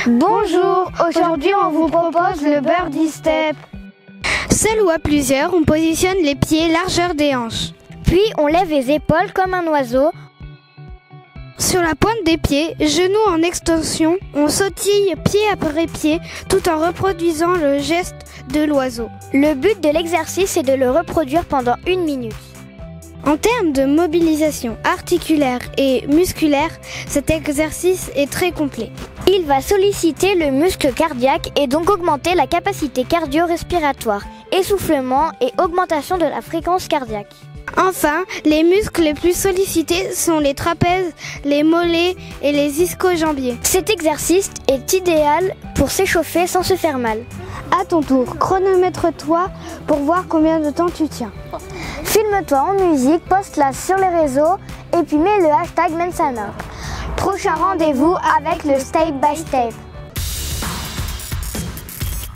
Bonjour, aujourd'hui on vous propose le birdie step. Seul ou à plusieurs, on positionne les pieds largeur des hanches. Puis on lève les épaules comme un oiseau. Sur la pointe des pieds, genoux en extension, on sautille pied après pied tout en reproduisant le geste de l'oiseau. Le but de l'exercice est de le reproduire pendant 1 minute. En termes de mobilisation articulaire et musculaire, cet exercice est très complet. Il va solliciter le muscle cardiaque et donc augmenter la capacité cardio-respiratoire, essoufflement et augmentation de la fréquence cardiaque. Enfin, les muscles les plus sollicités sont les trapèzes, les mollets et les ischio-jambiers. Cet exercice est idéal pour s'échauffer sans se faire mal. À ton tour, chronomètre-toi pour voir combien de temps tu tiens. Filme-toi en musique, poste-la sur les réseaux et puis mets le hashtag Mensana. Prochain rendez-vous avec le Step by Step.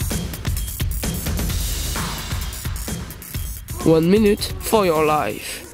1 minute for your life.